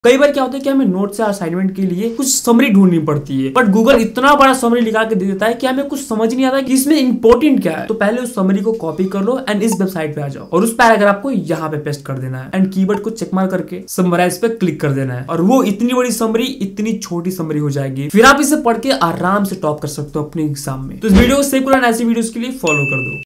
कई बार क्या होता है कि हमें नोट से असाइनमेंट के लिए कुछ समरी ढूंढनी पड़ती है, बट गूगल इतना बड़ा समरी लिखा के दे देता है कि हमें कुछ समझ नहीं आता कि इसमें इंपॉर्टेंट क्या है। तो पहले उस समरी को कॉपी कर लो एंड इस वेबसाइट पे आ जाओ और उस पैराग्राफ को यहाँ पे पेस्ट कर देना है एंड कीवर्ड को चेक मार करके समराइज पे क्लिक कर देना है और वो इतनी बड़ी समरी इतनी छोटी समरी हो जाएगी। फिर आप इसे पढ़ के आराम से टॉप कर सकते हो अपने एग्जाम में। तो इस वीडियो को सेव करो, ऐसी वीडियोस के लिए फॉलो कर दो।